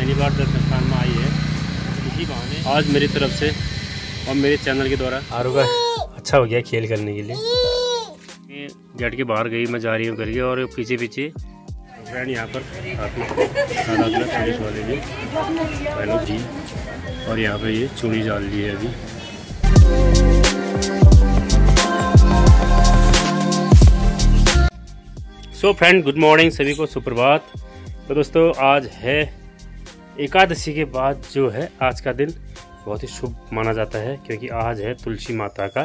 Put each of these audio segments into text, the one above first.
पहली बार दर्शन स्थान में आई है, इसी बहाने आज मेरी तरफ से और मेरे चैनल के द्वारा आरू का अच्छा हो गया खेल करने के लिए। गेट के बाहर गई, मैं जा रही हूँ करके, और पीछे पीछे फ्रेंड यहाँ पर पुलिस वाले भी हेलो जी, और यहाँ पे ये चूड़ी डाल ली है अभी। सो फ्रेंड गुड मॉर्निंग, सभी को सुप्रभात। तो दोस्तों आज है एकादशी के बाद जो है आज का दिन बहुत ही शुभ माना जाता है, क्योंकि आज है तुलसी माता का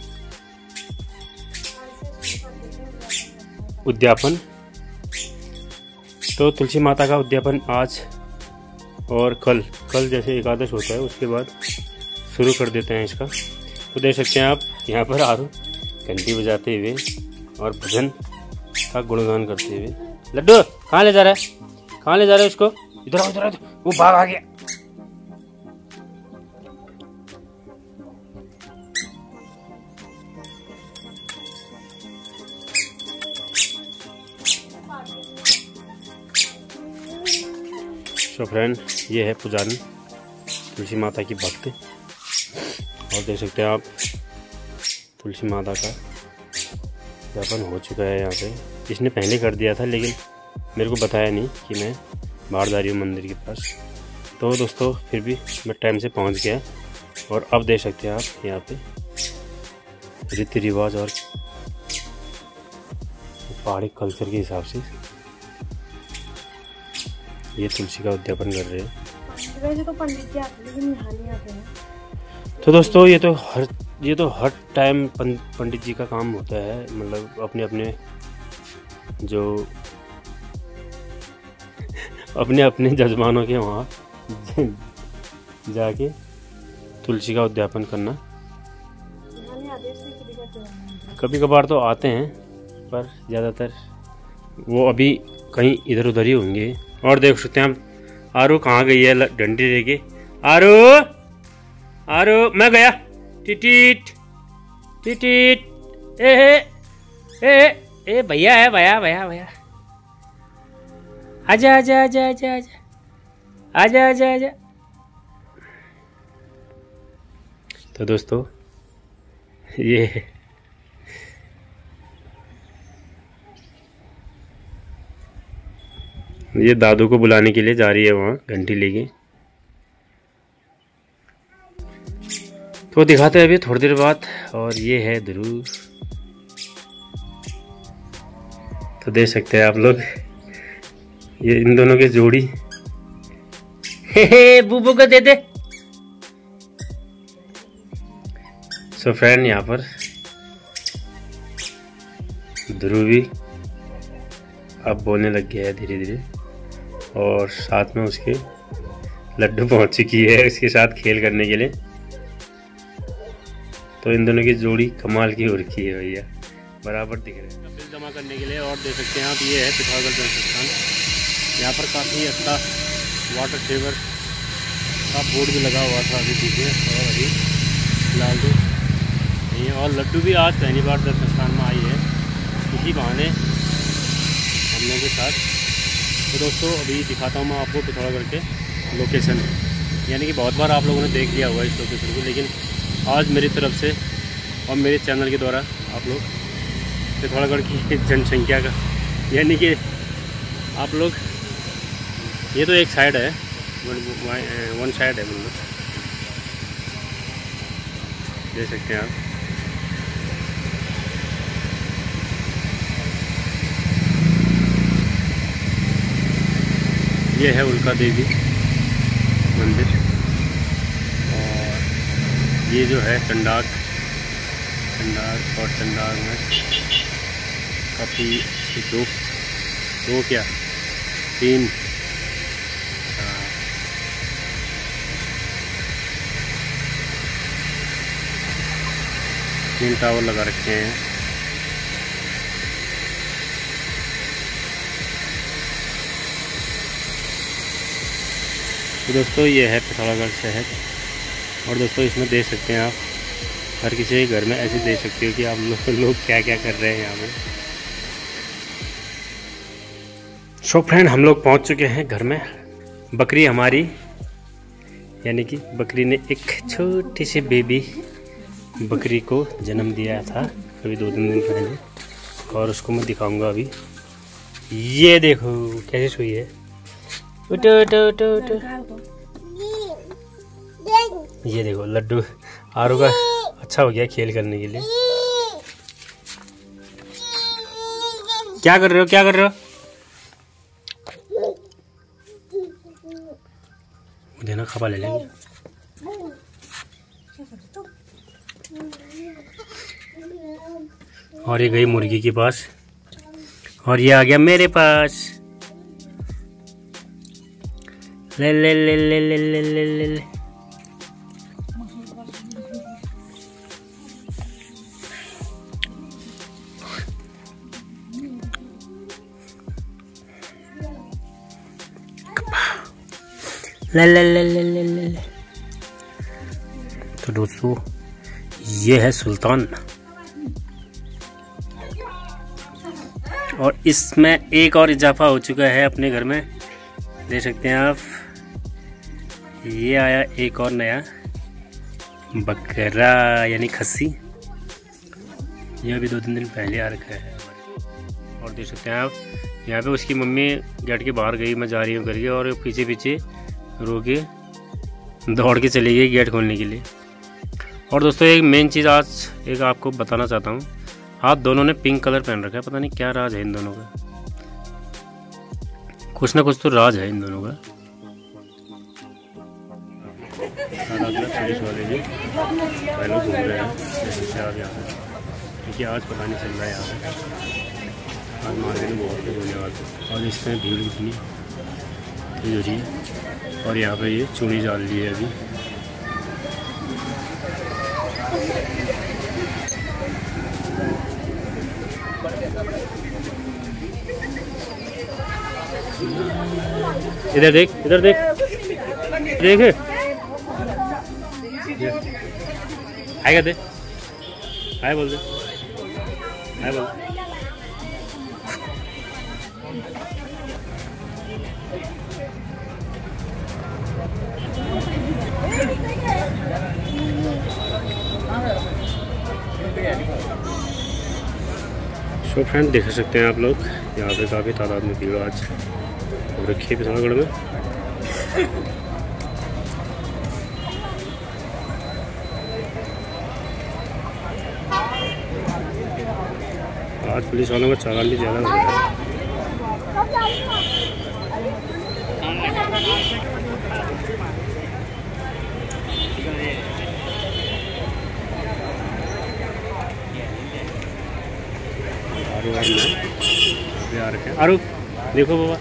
उद्यापन। तो तुलसी माता का उद्यापन आज और कल जैसे एकादश होता है उसके बाद शुरू कर देते हैं इसका। तो देख सकते हैं आप यहाँ पर आरू घंटी बजाते हुए और भजन का गुणगान करते हुए। लड्डू कहाँ ले जा रहा है, कहाँ ले जा रहा है उसको? इधर आओ, इधर आओ, वो भाग आ गया। तो फ्रेंड ये है पुजारी तुलसी माता की भक्त, और देख सकते हैं आप तुलसी माता का उद्यापन हो चुका है यहाँ पे। इसने पहले कर दिया था लेकिन मेरे को बताया नहीं कि मैं बाहर जा रही हूँ मंदिर के पास। तो दोस्तों फिर भी मैं टाइम से पहुँच गया, और अब देख सकते हैं आप यहाँ पे रीति रिवाज और पहाड़ी कल्चर के हिसाब से ये तुलसी का उद्यापन कर रहे हैं। वैसे तो पंडित जी आते हैं लेकिन यहाँ नहीं आते हैं। तो दोस्तों ये तो हर टाइम पंडित जी का काम होता है, मतलब अपने अपने जजमानों के वहाँ जाके तुलसी का उद्यापन करना। कभी कभार तो आते हैं पर ज़्यादातर वो अभी कहीं इधर उधर ही होंगे। और देख सकते हैं आप आरू कहाँ गई है डंडी लेके। आरू मैं गया। टिटिट टिटिट ए भैया है, भैया आजा आजा आजा आजा आजा आजा आजा आजा। तो दोस्तों ये दादू को बुलाने के लिए जा रही है वहाँ घंटी लेके। तो दिखाते हैं अभी थोड़ी देर बाद। और ये है ध्रुव, तो देख सकते हैं आप लोग ये इन दोनों की जोड़ी। हे बूबू को दे दे। सो फ्रेंड यहाँ पर ध्रुव भी अब बोलने लग गया है धीरे धीरे, और साथ में उसके लड्डू पहुंच चुकी है उसके साथ खेल करने के लिए। तो इन दोनों की जोड़ी कमाल की हो रखी है भैया, बराबर दिख रहे हैं बिल जमा करने के लिए। और देख सकते हैं आप ये है पिथौरागढ़ जलस्थान। यहाँ पर काफ़ी अच्छा वाटर सेवर का बोर्ड भी लगा हुआ था अभी पीछे, और अभी फिलहाल तो नहीं है। और लड्डू भी आज पहली बार जलस्थान में आई है, इसी बहाने हम लोगों के साथ। तो दोस्तों अभी दिखाता हूँ मैं आपको पिथौरागढ़ के लोकेशन, यानी कि बहुत बार आप लोगों ने देख लिया होगा इस लोकेशन को, लेकिन आज मेरी तरफ से और मेरे चैनल के द्वारा आप लोग पिथौरागढ़ की जनसंख्या का, यानी कि आप लोग ये तो एक साइड है, वन साइड है, मतलब देख सकते हैं आप। ये है उल्का देवी मंदिर, और ये जो है चंडाक और चंडाक में काफ़ी दो क्या तीन टावर लगा रखे हैं। तो दोस्तों ये है पिथौरागढ़ शहर, और दोस्तों इसमें देख सकते हैं आप हर किसी के घर में ऐसे देख सकते हो कि आप लोग क्या क्या कर रहे हैं यहाँ पे। सो फ्रेंड हम लोग पहुँच चुके हैं घर में, बकरी हमारी, यानी कि बकरी ने एक छोटी सी बेबी बकरी को जन्म दिया था अभी 2-3 दिन पहले, और उसको मैं दिखाऊंगा अभी। ये देखो कैसे सोई है। उठो उठो उठो उठो। ये देखो लड्डू आरू का अच्छा हो गया खेल करने के लिए। क्या कर रहे हो, क्या कर रहे हो? देना, खपा ले लेंगे। और ये गई मुर्गी के पास, और ये आ गया मेरे पास। ले ले ले ले ले ले ले ले ले। ले ले ले ले ले ले ले। तो दोस्तों ये है सुल्तान, और इसमें एक और इजाफा हो चुका है अपने घर में, देख सकते हैं आप। ये आया एक और नया बकरा यानी खस्सी, ये अभी 2-3 दिन पहले आ रखा है। और देख सकते हैं आप यहाँ पे उसकी मम्मी गेट के बाहर गई, मैं जा रही हूँ करके, और पीछे पीछे रो के दौड़ के चली गई गेट खोलने के लिए। और दोस्तों एक मेन चीज़ आज एक आपको बताना चाहता हूँ, हाथ दोनों ने पिंक कलर पहन रखा है, पता नहीं क्या राज है इन दोनों का, कुछ ना कुछ तो राज है इन दोनों का। पुलिस वाले भी पहले घूम रहे हैं जैसे आप यहाँ पे, क्योंकि आज पता नहीं चल रहा है यहाँ पे, आज मार्केट में बहुत कुछ होने वाला, और इसमें भीड़ कितनी हो रही है। और यहाँ पे ये चूड़ी डाल दी है अभी। इधर देख, इधर देख, देख आएगा, दे हाय बोल दे, हाय बोल। सो फ्रेंड देख सकते हैं आप लोग यहाँ पे काफ़ी तादाद में भीड़ आज रखी है पिथौरागढ़ में। आज पुलिस वालों का चालान भी ज़्यादा हो रहा है। आरू देखो बाबा,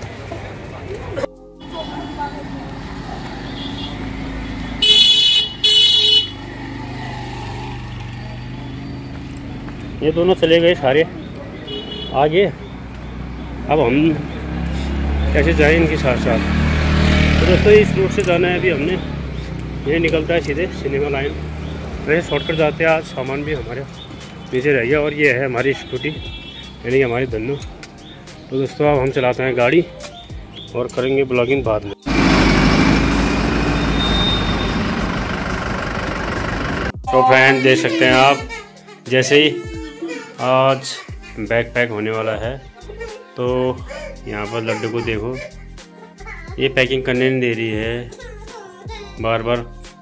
ये दोनों चले गए सारे आगे, अब हम कैसे जाएं इनके साथ साथ। तो दोस्तों इस रूट से जाना है अभी हमने, ये निकलता है सीधे सिनेमा लाइन, वैसे शॉर्टकट जाते हैं। आज सामान भी हमारे नीचे रह गया, और ये है हमारी स्कूटी यानी कि हमारी धन्नू। तो दोस्तों अब हम चलाते हैं गाड़ी और करेंगे ब्लॉगिंग बाद में। तो फ्रेंड देख सकते हैं आप, जैसे ही आज बैग पैक होने वाला है, तो यहाँ पर लड्डू को देखो, ये पैकिंग करने नहीं दे रही है, बार बार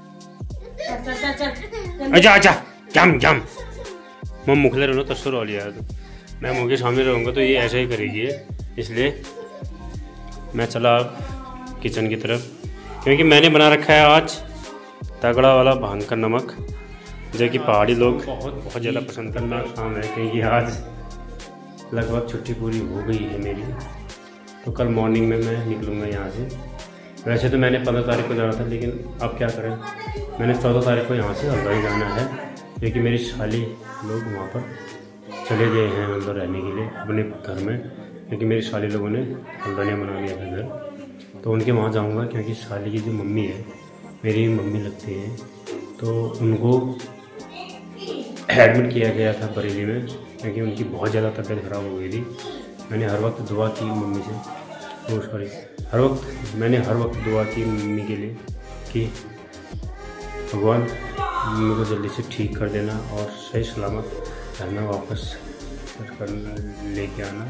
अच्छा अच्छा जम जम मैं मुखले रहना तस्वर हो लिया है, तो मैं मुँह के सामने रहूँगा तो ये ऐसा ही करेगी, इसलिए मैं चला किचन की तरफ, क्योंकि मैंने बना रखा है आज तगड़ा वाला भांग का नमक, जो कि पहाड़ी लोग बहुत ज़्यादा पसंद करना काम है, क्योंकि आज लगभग छुट्टी पूरी हो गई है मेरी। तो कल मॉर्निंग में मैं निकलूँगा यहाँ से। वैसे तो मैंने 15 तारीख को जाना था, लेकिन अब क्या करें, मैंने 14 तारीख को यहाँ से हल्द्वानी जाना है, क्योंकि मेरी साली लोग वहाँ पर चले गए हैं अंदर रहने के लिए अपने घर में, क्योंकि मेरी साली लोगों ने हल्द्वानी बना लिया था घर। तो उनके वहाँ जाऊँगा, क्योंकि साली की जो मम्मी है, मेरी मम्मी लगती हैं, तो उनको एडमिट किया गया था बरेली में, क्योंकि उनकी बहुत ज़्यादा तबीयत ख़राब हो गई थी। मैंने हर वक्त दुआ की मम्मी से, तो सॉरी हर वक्त दुआ की मम्मी के लिए कि भगवान मम्मी को जल्दी से ठीक कर देना और सही सलामत घर में वापस कर लेके आना।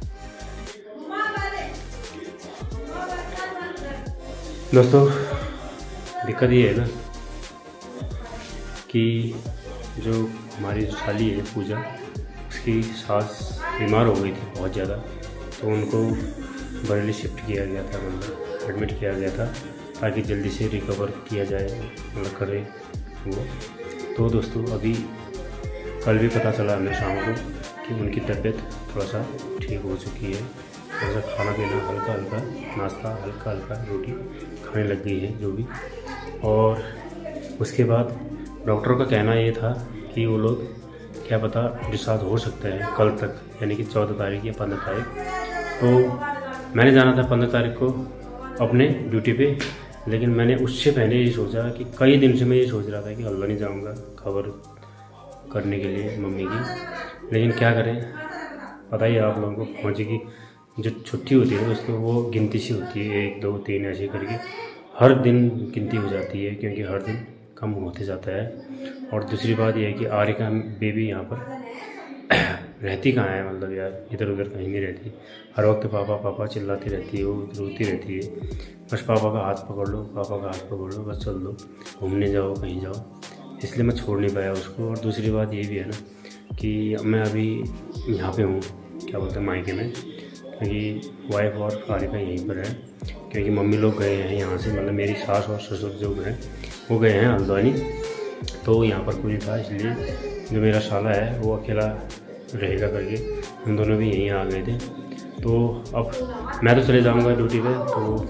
दोस्तों दिक्कत ये है ना कि जो हमारी साली है पूजा, उसकी सास बीमार हो गई थी बहुत ज़्यादा, तो उनको बरेली शिफ्ट किया गया था, मतलब एडमिट किया गया था ताकि जल्दी से रिकवर किया जाए, मतलब करे वो। तो दोस्तों अभी कल भी पता चला हमें शाम को कि उनकी तबीयत थोड़ा सा ठीक हो चुकी है। थोड़ा सा खाना पीना हल्का हल्का, नाश्ता हल्का हल्का, रोटी खाने लग गई है जो भी। और उसके बाद डॉक्टरों का कहना ये था कि वो लोग क्या पता डिस्चार्ज हो सकते हैं कल तक, यानी कि 14 तारीख या 15 तारीख। तो मैंने जाना था 15 तारीख को अपने ड्यूटी पे, लेकिन मैंने उससे पहले ये सोचा कि कई दिन से मैं ये सोच रहा था कि हल्द्वानी नहीं जाऊँगा खबर करने के लिए मम्मी की, लेकिन क्या करें, पता ही आप लोगों को पहुँचे की जो छुट्टी होती है दोस्तों वो गिनती सी होती है, 1 2 3 ऐसे करके हर दिन गिनती हो जाती है, क्योंकि हर दिन कम होते जाता है। और दूसरी बात यह है कि आरिका बेबी यहाँ पर रहती कहाँ है, मतलब यार इधर उधर कहीं नहीं रहती, हर वक्त पापा पापा चिल्लाती रहती है, वो रोती रहती है। बस पापा का हाथ पकड़ लो, पापा का हाथ पकड़ लो, बस चल दो, घूमने जाओ कहीं जाओ, इसलिए मैं छोड़ नहीं पाया उसको। और दूसरी बात ये भी है ना कि मैं अभी यहाँ पे हूँ, क्या बोलते हैं, मायके में, क्योंकि वाइफ और आरिका यहीं पर है, क्योंकि मम्मी लोग गए हैं यहाँ से, मतलब मेरी सास और ससुर जो हैं वो गए हैं हल्द्वानी, तो यहाँ पर कोई था, इसलिए जो मेरा साला है वो अकेला रहेगा करके हम दोनों भी यहीं आ गए थे। तो अब मैं तो चले जाऊँगा ड्यूटी पे, तो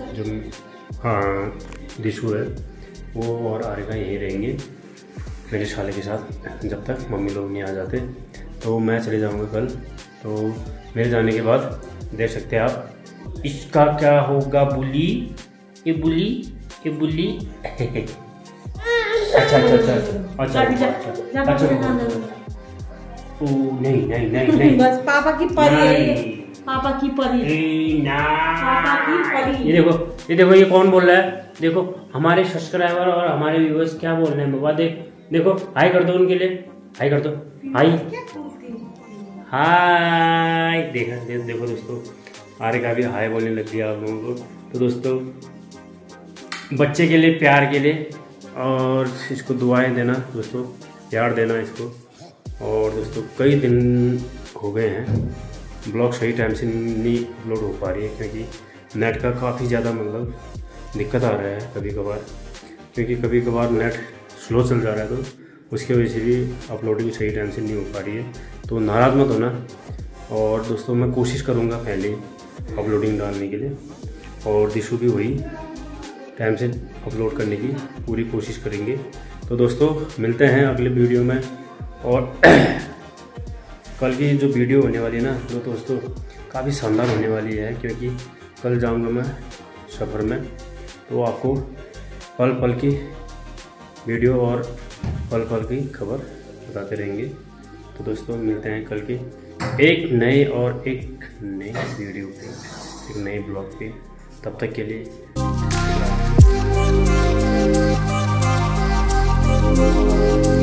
जो दिशु है वो और आरिका यहीं रहेंगे मेरे साले के साथ जब तक मम्मी लोग नहीं आ जाते। तो मैं चले जाऊँगा कल। तो मेरे जाने के बाद देख सकते हैं आप, इसका क्या होगा बुली, ये बुली, ये बुली अच्छा अच्छा अच्छा अच्छा अच्छा, ओ नहीं नहीं नहीं नहीं, बस पापा की परी, पापा की परी, पापा की परी। ये देखो ये कौन बोल रहा है, देखो हमारे सब्सक्राइबर और हमारे व्यूअर्स क्या बोल रहे हैं बाबा, देखो हाई कर दो उनके लिए, हाई कर दो, हाई हाय। देखो दोस्तों आरिका भी हाय बोलने लग गया आप लोगों को। तो दोस्तों बच्चे के लिए, प्यार के लिए, और इसको दुआएं देना दोस्तों, प्यार देना इसको। और दोस्तों कई दिन हो गए हैं ब्लॉग सही टाइम से नहीं अपलोड हो पा रही है, क्योंकि नेट का काफ़ी ज़्यादा मतलब दिक्कत आ रहा है कभी कभार, क्योंकि कभी कभार नेट स्लो चल जा रहा है, तो उसकी वजह से भी अपलोडिंग सही टाइम से नहीं हो पा रही है। तो नाराज़ मत होना। और दोस्तों मैं कोशिश करूँगा पहले अपलोडिंग डालने के लिए, और दिशु भी वही टाइम से अपलोड करने की पूरी कोशिश करेंगे। तो दोस्तों मिलते हैं अगले वीडियो में। और कल की जो वीडियो होने वाली है ना तो दोस्तों काफ़ी शानदार होने वाली है, क्योंकि कल जाऊंगा मैं सफ़र में, तो आपको पल पल की वीडियो और पल पल की खबर बताते रहेंगे। तो दोस्तों मिलते हैं कल के एक नए वीडियो पे, एक नए ब्लॉग पे। तब तक के लिए